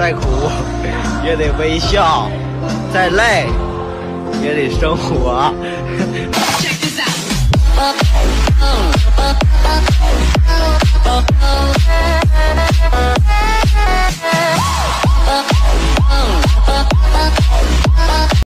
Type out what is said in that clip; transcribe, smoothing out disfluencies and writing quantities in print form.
再苦也得微笑，再累也得生活。